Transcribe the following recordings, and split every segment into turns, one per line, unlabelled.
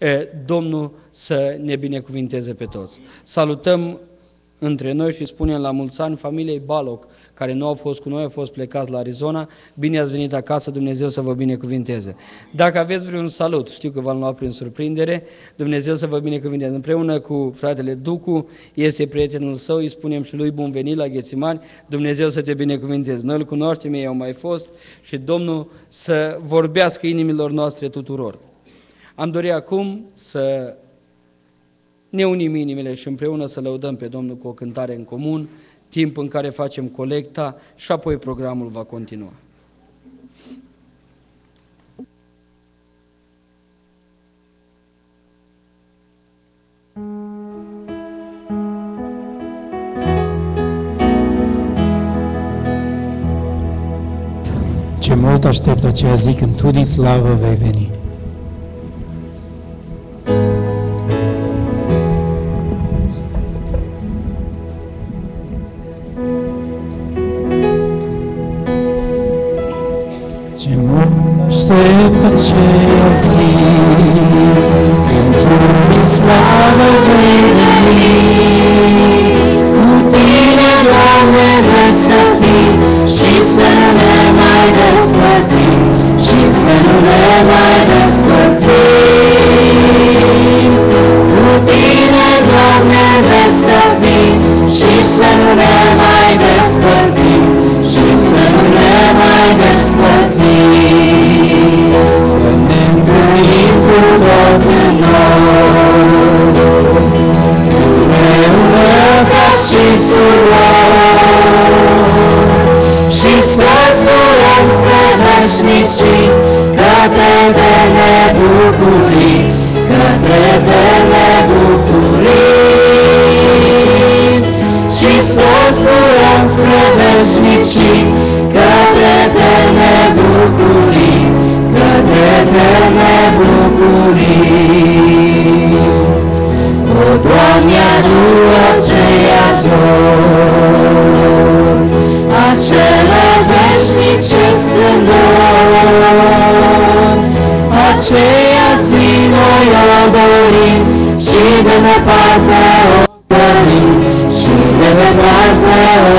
Domnul să ne binecuvinteze pe toți. Salutăm între noi și spunem la mulți ani familiei Baloc, care nu au fost cu noi, au fost plecați la Arizona. Bine ați venit acasă, Dumnezeu să vă binecuvinteze. Dacă aveți vreun salut, știu că v-am luat prin surprindere, Dumnezeu să vă binecuvinteze. Împreună cu fratele Ducu, este prietenul său, îi spunem și lui bun venit la Ghețimani, Dumnezeu să te binecuvinteze. Noi îl cunoaștem, ei au mai fost și Domnul să vorbească inimilor noastre tuturor. Am dorit acum să ne unim inimile și împreună să lăudăm pe Domnul cu o cântare în comun, timp în care facem colecta și apoi programul va continua.
Ce mult aștept, aceea zic, în tu din slavă vei veni. Aștept aceea zi, când tu din slavă vei veni. Cu tine, Doamne, vrem să fii și să nu ne mai despărțim, și să nu ne mai despărțim. Cu tine, Doamne, vrem să fii și să nu ne mai despărțim, și să nu ne mai despărțim. Să ne întâlnim cu toți în noi, împreună ca și surori, și să zburăm spre veșnicii, către eterne bucurii, către eterne bucurii. Și să zburăm spre veșnicii, către eterne bucurii, către eterne bucurii. O, Doamne, adu aceia zor, acele veșnice splendor, aceea zi noi o dorim și de departe o zărim, și de departe o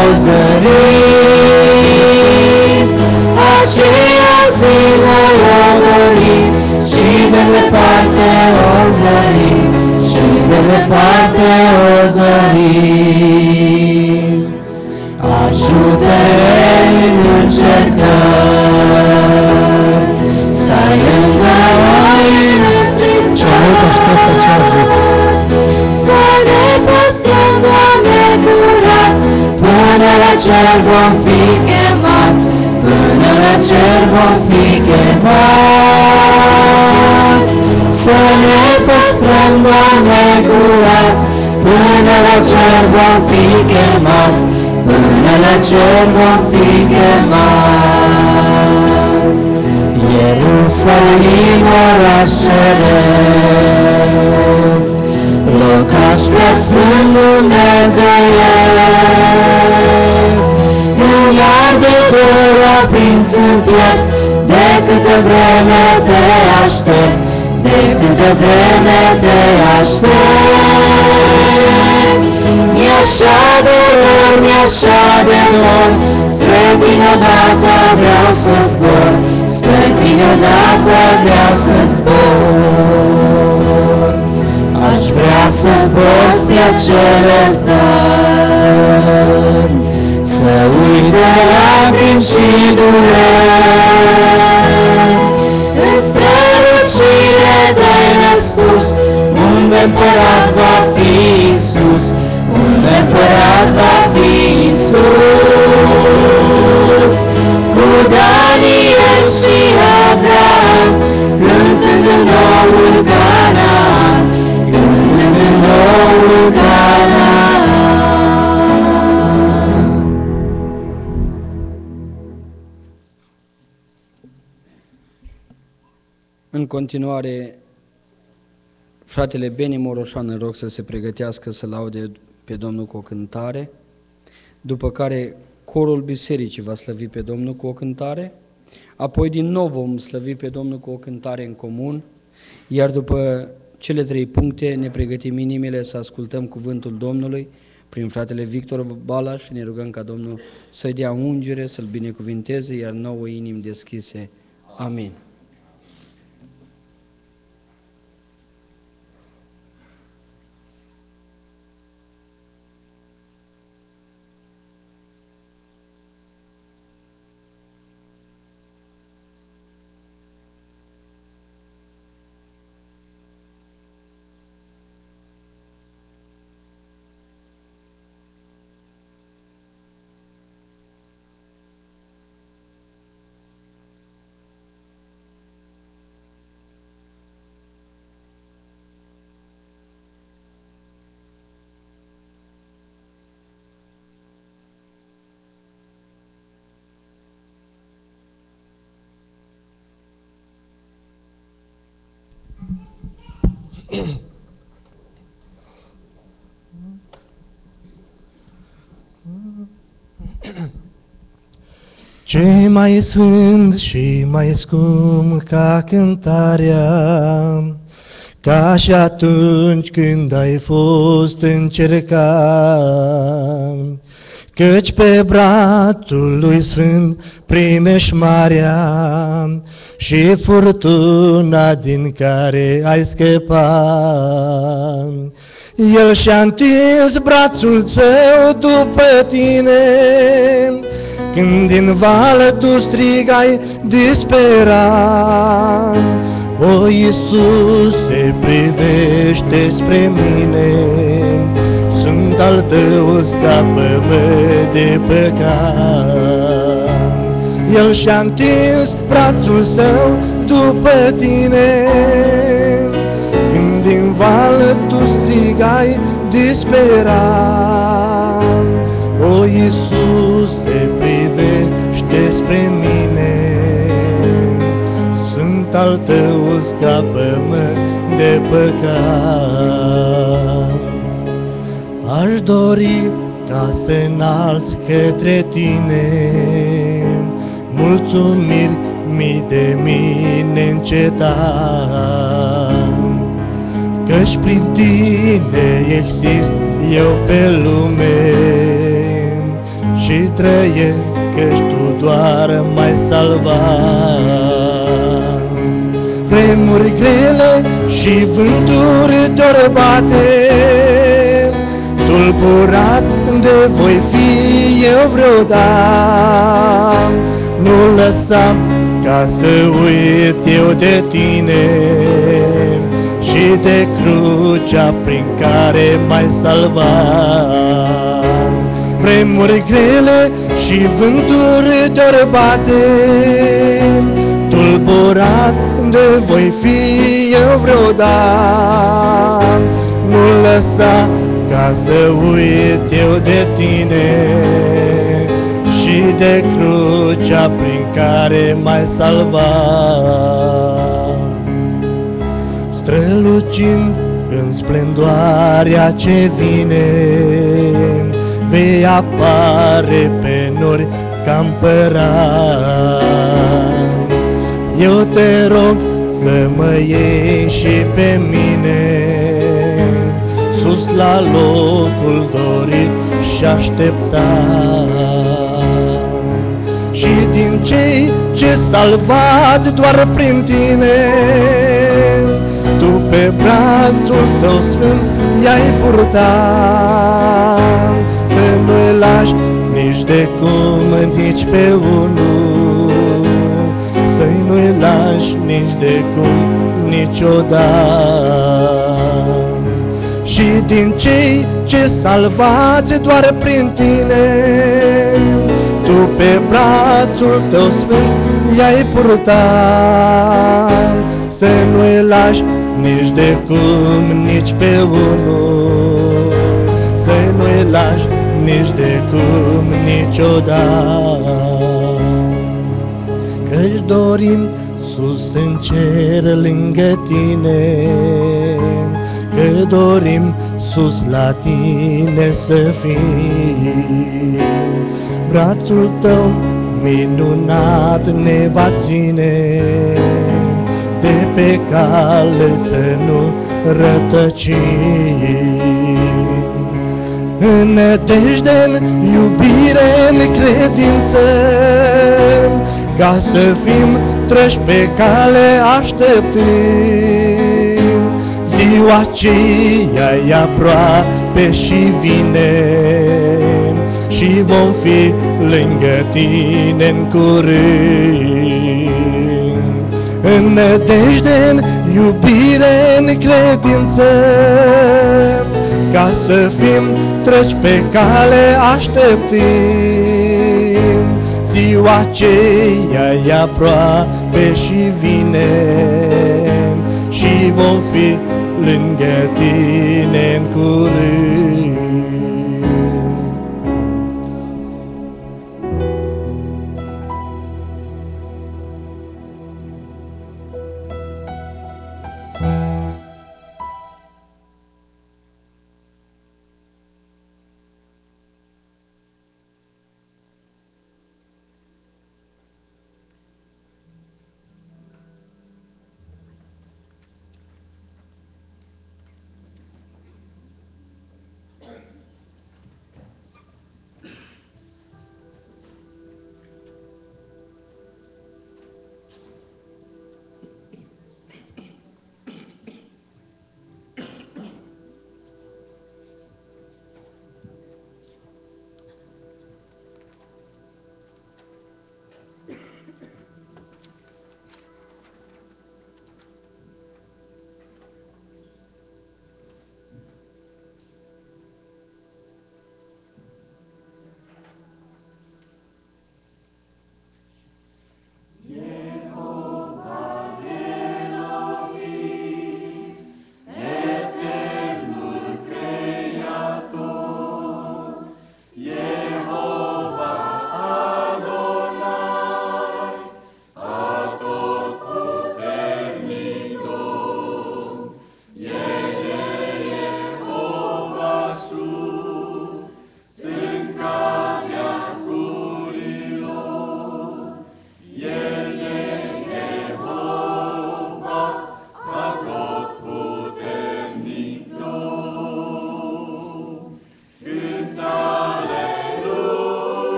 zărim. Aceea zi noi o dorim și de departe o zărim, și de departe o zărim. Ajută-ne în încercări, stai lângă noi în întârzieri, să ne păstrăm, Doamne, curați, până la cer vom fi chemați, până la cer vom fi chemați. Să ne păstrăm, Doamne, curați, până la cer vom fi chemați, până la cer vom fi chemați. Ierusalim, oraș ceresc, locaș preasfânt dumnezeiesc, îmi arde dor aprins în piept, de câtă vreme te aștept, de câtă vreme te aștept. Mi-așa de dor, mi-așa de dor, spre tine odată vreau să zbor, spre tine odată vreau să zbor. Aș vrea să zbor spre acele stări, să uit de lacrimi și dureri, în strălucire de nespus, unde împărat va fi Iisus, unde împărat va fi Iisus. Cu Daniel și Avram, cântând în noul Canaan, cântând în noul Canaan.
În continuare, fratele Beni Moroșan îl rog să se pregătească să laude pe Domnul cu o cântare, după care corul bisericii va slăvi pe Domnul cu o cântare, apoi din nou vom slăvi pe Domnul cu o cântare în comun, iar după cele 3 puncte, ne pregătim inimile să ascultăm cuvântul Domnului prin fratele Victor Balaș și ne rugăm ca Domnul să-i dea ungere, să-l binecuvinteze, iar nouă inimi deschise. Amin.
Ce mai sfânt și mai scump ca cântarea, ca și atunci când ai fost încercat, căci pe brațul lui Sfânt primești marea și furtuna din care ai scăpat. El și-a întins brațul său după tine, când din val tu strigai disperat. O, Iisuse, privește spre mine, sunt al tău, scapă-mă de păcat. El și-a întins brațul său după tine, când din val tu strigai disperat. O, Iisuse, privește spre mine, sunt al tău, scapă-mă de păcat. Aș dori ca să înalți către tine mulțumiri mii de mii neîncetat, căci prin tine exist eu pe lume și trăiesc, căci tu doar m-ai salvat. Vremuri grele și vânturi de-or bate, tulburat de voi fi eu vreodată. Nu lăsam ca să uit eu de tine și de crucea prin care m-ai salvat. Vremuri grele și vânturi de-or bate, tulburat de voi fi eu vreodată. Nu lăsa ca să uit eu de tine și de crucea prin care m-ai salvat. Strălucind în splendoarea ce vine, vei apare pe nori ca împărat. Eu te rog să mă iei și pe mine sus la locul dorit și așteptat. Și din cei ce salvați doar prin tine, tu pe brațul tău sfânt i-ai purtat. Să nu-i lași nici de cum, nici pe unul, să-i nu-i lași nici de cum, niciodată. Și din cei ce salvați doar prin tine, tu pe brațul tău sfânt i-ai purtat. Să nu-i lași nici de cum, nici pe unul, să nu-i lași nici de cum, niciodată. Că-și dorim sus în cer lângă tine, că dorim sus la tine să fim. Brațul tău minunat ne va ține de pe cale să nu rătăcim. În nădejde, în iubire, în credință, ca să fim trăși pe cale așteptând. Ziua aceea e aproape și vine, și vom fi lângă tine în curând. În nădejde, în iubire, în credință, ca să fim treci pe cale așteptând. Ziua aceea e aproape și vine, și vom fi lângă tine în curând.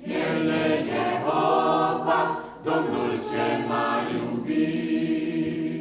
Domnul cel mai iubit.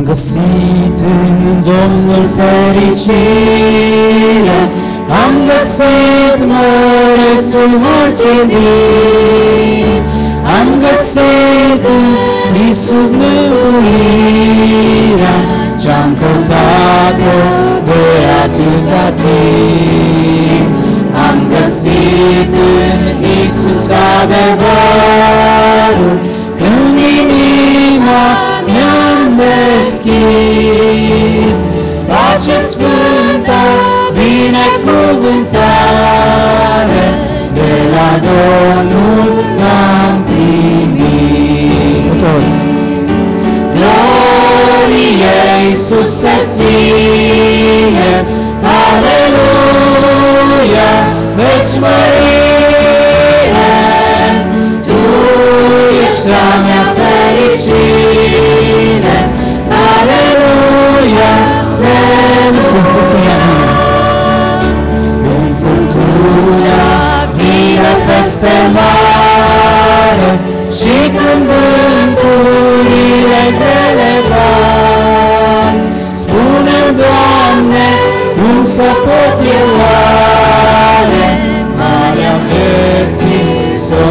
găsit în Domnul fericire, am găsit mărețul mulțumit, am găsit în Iisus mântuirea, ce-am căutat-o de atâta timp. Am găsit în Iisus adevărul, când inima mi-am deschis, pace sfântă, binecuvântare, de la Domnul am primit. Toți. Glorie Iisuse ție, aleluia, veci mărire, Tu ești a mea fericire, aleluia, aleluia. Când furtuna vine peste mare și când vânturile grele bat, spune-mi, Doamne, cum să pot eu oare marea vieții s-o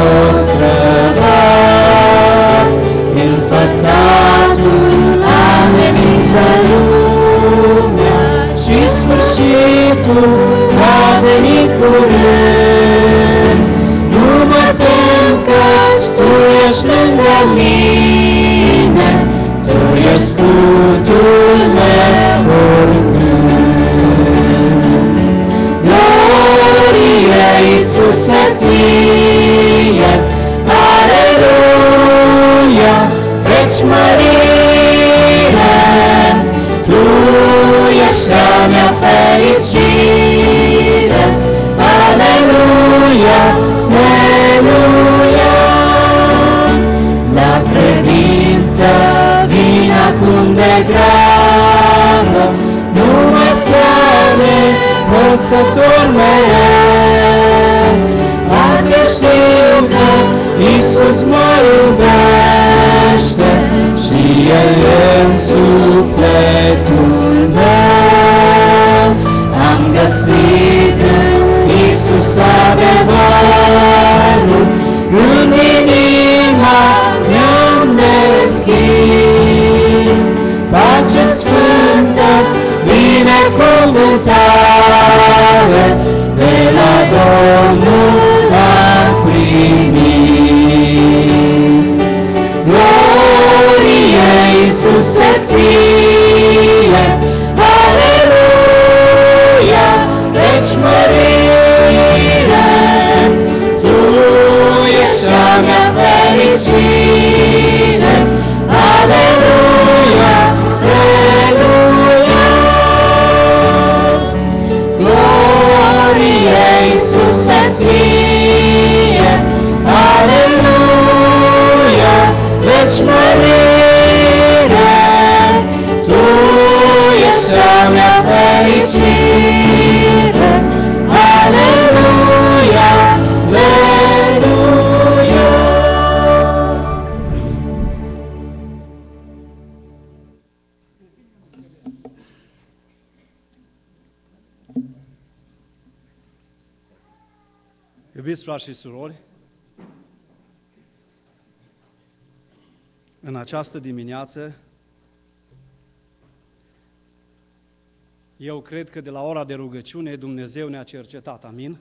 străbat? În păcatul amenință lumea și sfârșitul va veni curând. Nu mă tem, căci Tu ești lângă mine, Tu ești scutul meu oricând. Glorie Iisuse ție, aleluia, veci mărire, Tu ești a mea fericire, aleluia, aleluia. La credință vin acum de grabă, nu mă slăve, păsător mereu. Azi eu știu că Iisus mă iubește și El în sufletul meu. Am găsit în Iisus adevărul, când inima mi-am deschis, pace sfântă, binecuvântare, de la Domnul am primit. Glorie Iisuse ție, aleluia, veci mărire, Tu ești a mea fericire, aleluia, aleluia. Glorie Iisuse ție, aleluia, veci mărire, Tu ești a mea fericire, aleluia, aleluia.
Iubiți frați și surori, în această dimineață, eu cred că de la ora de rugăciune Dumnezeu ne-a cercetat, amin?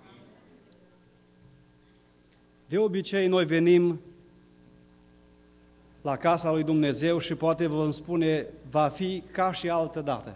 De obicei noi venim la casa lui Dumnezeu și poate vom spune, va fi ca și altă dată.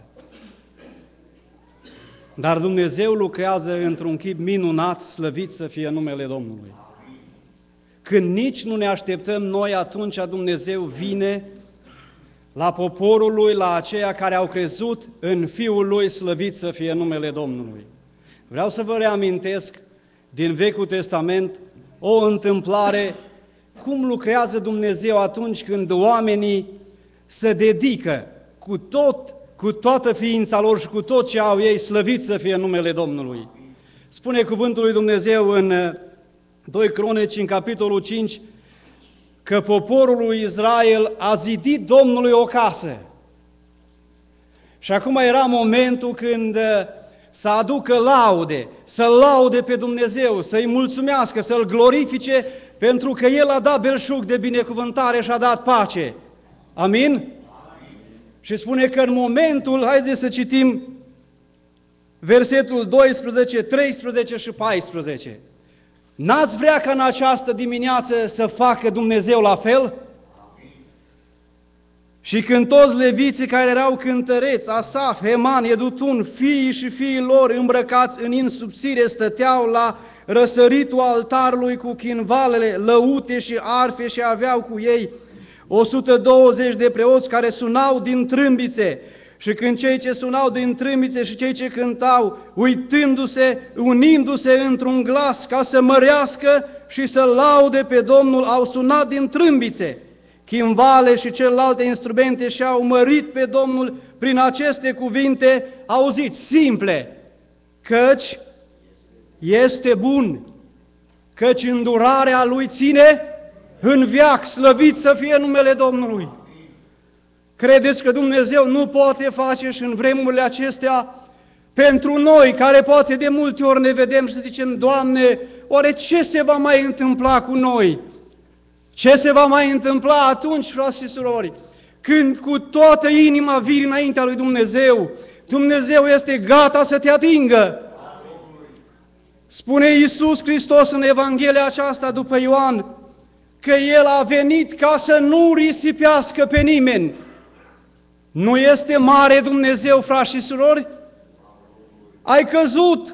Dar Dumnezeu lucrează într-un chip minunat, slăvit să fie numele Domnului. Când nici nu ne așteptăm noi, atunci Dumnezeu vine la poporul Lui, la aceia care au crezut în Fiul Lui, slăvit să fie numele Domnului. Vreau să vă reamintesc din Vechiul Testament o întâmplare, cum lucrează Dumnezeu atunci când oamenii se dedică cu toată ființa lor și cu tot ce au ei, slăvit să fie numele Domnului. Spune cuvântul lui Dumnezeu în 2 Cronici, în capitolul 5, că poporul lui Israel a zidit Domnului o casă Și acum era momentul când să aducă laude, să-L laude pe Dumnezeu, să-i mulțumească, să-L glorifice, pentru că El a dat belșug de binecuvântare și a dat pace. Amin? Amin. Și spune că în momentul, haideți să citim versetul 12, 13 și 14. N-ați vrea ca în această dimineață să facă Dumnezeu la fel? Și când toți leviții care erau cântăreți, Asaf, Heman, Edutun, fiii și fiii lor îmbrăcați în in subțire, stăteau la răsăritul altarului cu chinvalele, lăute și arfe și aveau cu ei 120 de preoți care sunau din trâmbițe. Și când cei ce sunau din trâmbițe și cei ce cântau, uitându-se, unindu-se într-un glas ca să mărească și să laude pe Domnul, au sunat din trâmbițe. Chimbale și celelalte instrumente și-au mărit pe Domnul prin aceste cuvinte, auziți, simple, căci este bun, căci îndurarea Lui ține în veac, slăvit să fie numele Domnului. Credeți că Dumnezeu nu poate face și în vremurile acestea pentru noi, care poate de multe ori ne vedem și zicem, Doamne, oare ce se va mai întâmpla cu noi? Ce se va mai întâmpla atunci, frați și surori, când cu toată inima vii înaintea lui Dumnezeu? Dumnezeu este gata să te atingă. Spune Iisus Hristos în Evanghelia aceasta după Ioan, că El a venit ca să nu risipească pe nimeni. Nu este mare Dumnezeu, frați și surori? Ai căzut,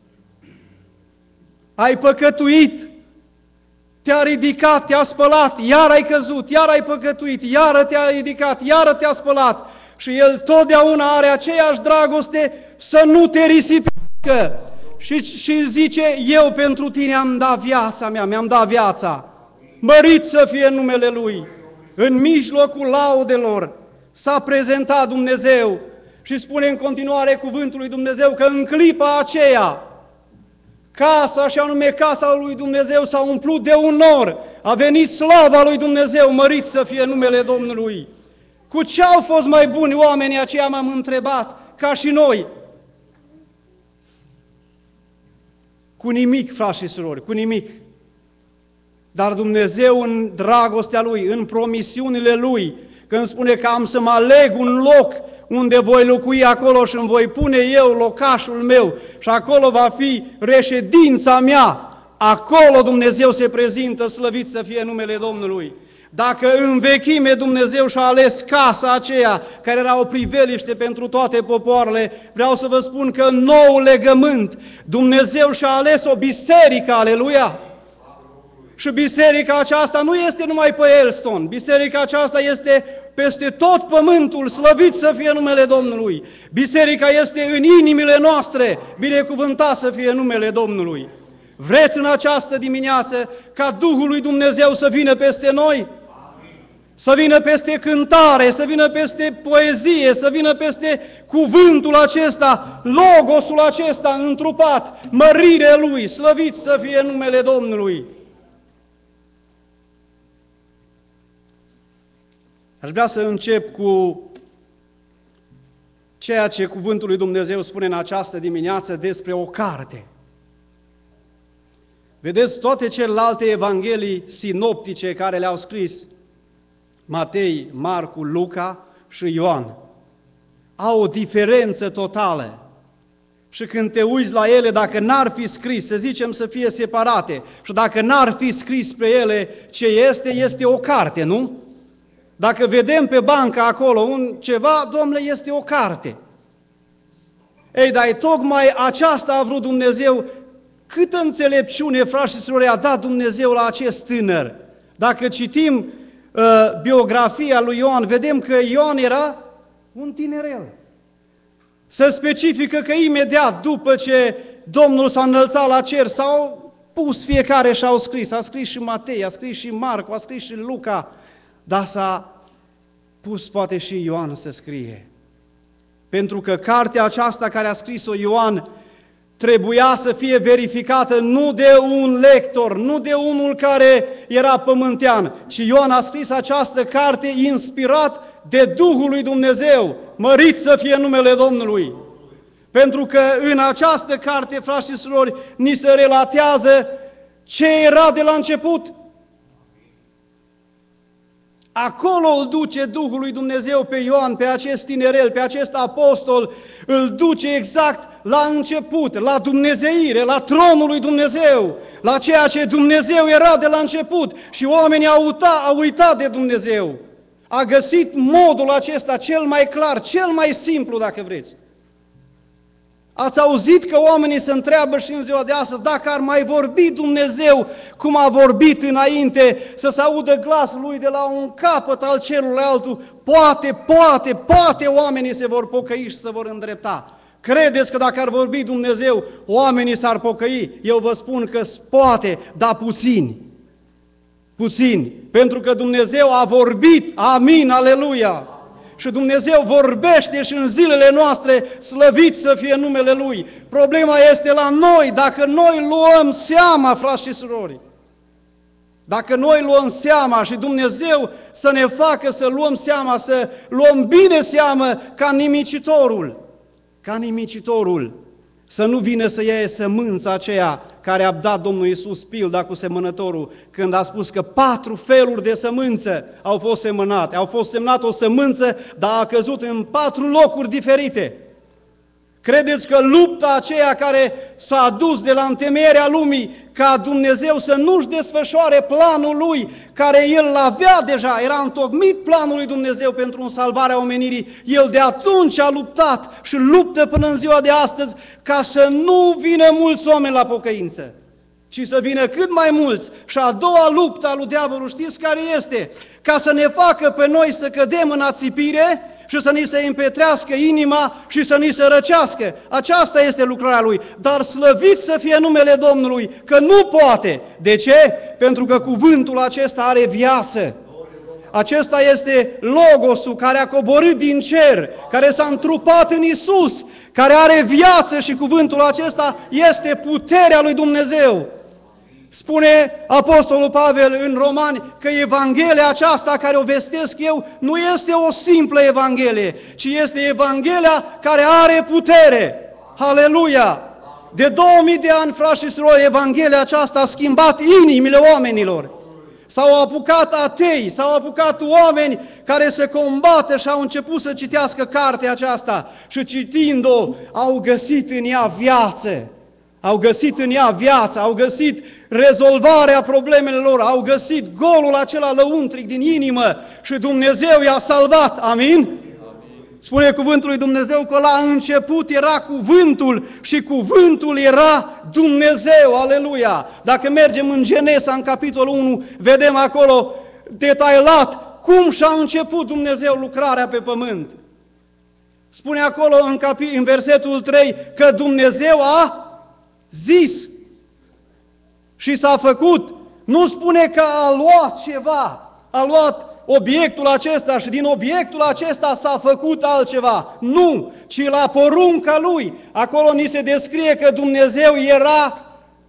ai păcătuit, te-a ridicat, te-a spălat, iar ai căzut, iar ai păcătuit, iar te-a ridicat, iar te-a spălat. Și El totdeauna are aceeași dragoste să nu te risipească. Și zice, eu pentru tine am dat viața mea, mi-am dat viața. Mărit să fie numele Lui. În mijlocul laudelor s-a prezentat Dumnezeu și spune în continuare cuvântul lui Dumnezeu că în clipa aceea casa, și anume casa lui Dumnezeu, s-a umplut de un nor. A venit slava lui Dumnezeu, mărit să fie numele Domnului. Cu ce au fost mai buni oamenii aceia, m-am întrebat, ca și noi? Cu nimic, frați și surori, cu nimic. Dar Dumnezeu în dragostea Lui, în promisiunile Lui, când spune că am să mă aleg un loc unde voi locui acolo și îmi voi pune eu locașul meu și acolo va fi reședința mea, acolo Dumnezeu se prezintă, slăvit să fie numele Domnului. Dacă în vechime Dumnezeu și-a ales casa aceea, care era o priveliște pentru toate popoarele, vreau să vă spun că în nou legământ Dumnezeu și-a ales o biserică, aleluia! Și biserica aceasta nu este numai pe Elston, biserica aceasta este peste tot pământul, slăvit să fie numele Domnului. Biserica este în inimile noastre, binecuvântat să fie numele Domnului. Vreți în această dimineață ca Duhul lui Dumnezeu să vină peste noi? Să vină peste cântare, să vină peste poezie, să vină peste cuvântul acesta, logosul acesta întrupat, mărirea Lui, slăvit să fie numele Domnului. Aș vrea să încep cu ceea ce cuvântul lui Dumnezeu spune în această dimineață despre o carte. Vedeți, toate celelalte evanghelii sinoptice care le-au scris Matei, Marcu, Luca și Ioan au o diferență totală. Și când te uiți la ele, dacă n-ar fi scris, să zicem să fie separate, și dacă n-ar fi scris pe ele ce este, este o carte, nu? Dacă vedem pe bancă acolo ceva, domnule, este o carte. Ei, dar tocmai aceasta a vrut Dumnezeu. Câtă înțelepciune, frați și surori, a dat Dumnezeu la acest tânăr. Dacă citim biografia lui Ioan, vedem că Ioan era un tinerel. Se specifică că imediat după ce Domnul s-a înălțat la cer, s-au pus fiecare și au scris. A scris și Matei, a scris și Marcu, a scris și Luca, dar s-a pus poate și Ioan să scrie. Pentru că cartea aceasta care a scris-o Ioan trebuia să fie verificată nu de un lector, nu de unul care era pământean, ci Ioan a scris această carte inspirat de Duhul lui Dumnezeu, Mărit să fie numele Domnului! Pentru că în această carte, frați și surori, ni se relatează ce era de la început. Acolo îl duce Duhul lui Dumnezeu pe Ioan, pe acest tinerel, pe acest apostol, îl duce exact la început, la dumnezeire, la tronul lui Dumnezeu, la ceea ce Dumnezeu era de la început și oamenii au uitat de Dumnezeu. A găsit modul acesta cel mai clar, cel mai simplu, dacă vreți. Ați auzit că oamenii se întreabă și în ziua de astăzi dacă ar mai vorbi Dumnezeu cum a vorbit înainte, să se audă glasul lui de la un capăt al cerului altul. Poate oamenii se vor pocăi și se vor îndrepta. Credeți că dacă ar vorbi Dumnezeu, oamenii s-ar pocăi? Eu vă spun că poate, dar puțini. Puțini. Pentru că Dumnezeu a vorbit. Amin, aleluia! Și Dumnezeu vorbește și în zilele noastre, slăvit să fie numele Lui. Problema este la noi, dacă noi luăm seama, frați și surori. Dacă noi luăm seama și Dumnezeu să ne facă să luăm seama, să luăm bine seamă ca nimicitorul, să nu vină să ia sămânța aceea care a dat Domnul Iisus pilda cu semănătorul, când a spus că 4 feluri de sămânță au fost semănate. Au fost semnat o sămânță, dar a căzut în 4 locuri diferite. Credeți că lupta aceea care s-a adus de la întemeierea lumii, ca Dumnezeu să nu-și desfășoare planul Lui, care El l-avea deja, era întocmit planul lui Dumnezeu pentru salvarea omenirii, El de atunci a luptat și luptă până în ziua de astăzi ca să nu vină mulți oameni la pocăință, ci să vină cât mai mulți. Și a doua luptă a lui diavolul, știți care este? Ca să ne facă pe noi să cădem în ațipire și să ni se împetrească inima și să ni se răcească. Aceasta este lucrarea lui. Dar slăvit să fie numele Domnului, că nu poate. De ce? Pentru că cuvântul acesta are viață. Acesta este Logosul care a coborât din cer, care s-a întrupat în Iisus, care are viață și cuvântul acesta este puterea lui Dumnezeu. Spune Apostolul Pavel în Romani că Evanghelia aceasta care o vestesc eu nu este o simplă Evanghelie, ci este Evanghelia care are putere. Haleluia! De 2000 de ani, frați și surori, Evanghelia aceasta a schimbat inimile oamenilor. S-au apucat atei, s-au apucat oameni care se combată și au început să citească cartea aceasta și citind-o au găsit în ea viață. Au găsit în ea viață, au găsit rezolvarea problemelor lor, au găsit golul acela lăuntric din inimă și Dumnezeu i-a salvat. Amin? Spune cuvântul lui Dumnezeu că la început era cuvântul și cuvântul era Dumnezeu. Aleluia! Dacă mergem în Genesa, în capitolul 1, vedem acolo detailat cum și-a început Dumnezeu lucrarea pe pământ. Spune acolo în versetul 3 că Dumnezeu a zis și s-a făcut. Nu spune că a luat ceva, a luat obiectul acesta și din obiectul acesta s-a făcut altceva. Nu, ci la porunca Lui. Acolo ni se descrie că Dumnezeu era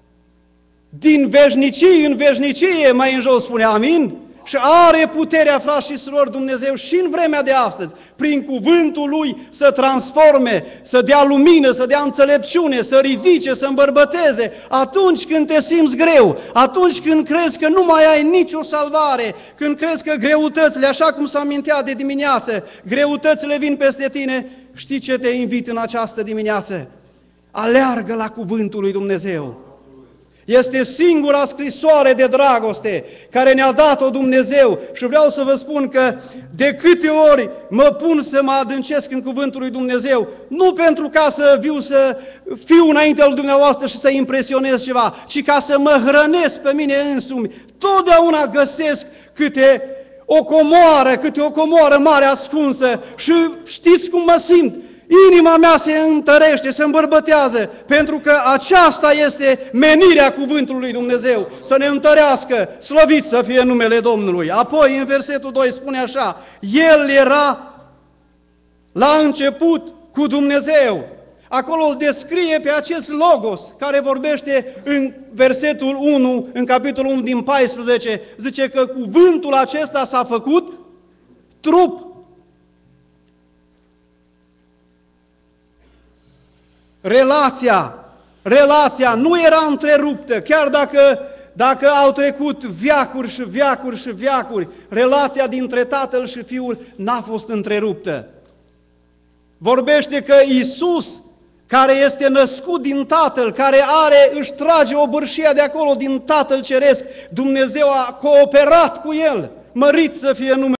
din veșnicii în veșnicie, mai în jos spune, amin? Și are puterea, frați și surori, Dumnezeu și în vremea de astăzi, prin cuvântul Lui să transforme, să dea lumină, să dea înțelepciune, să ridice, să îmbărbăteze. Atunci când te simți greu, atunci când crezi că nu mai ai nicio salvare, când crezi că greutățile, așa cum s-a amintea de dimineață, greutățile vin peste tine, știi ce te invit în această dimineață? Aleargă la cuvântul lui Dumnezeu. Este singura scrisoare de dragoste care ne-a dat-o Dumnezeu și vreau să vă spun că de câte ori mă pun să mă adâncesc în cuvântul lui Dumnezeu, nu pentru ca să fiu înaintea lui dumneavoastră și să impresionez ceva, ci ca să mă hrănesc pe mine însumi, totdeauna găsesc câte o comoară mare ascunsă și știți cum mă simt? Inima mea se întărește, se îmbărbătează, pentru că aceasta este menirea cuvântului lui Dumnezeu, să ne întărească, slăvit să fie numele Domnului. Apoi, în versetul 2 spune așa, El era la început cu Dumnezeu. Acolo îl descrie pe acest Logos, care vorbește în versetul 1, în capitolul 1 din 14, zice că cuvântul acesta s-a făcut trup. relația nu era întreruptă, chiar dacă au trecut veacuri și veacuri și veacuri, relația dintre Tatăl și Fiul n-a fost întreruptă. Vorbește că Iisus, care este născut din Tatăl, care își trage obârșia de acolo din Tatăl Ceresc, Dumnezeu a cooperat cu El, mărit să fie numele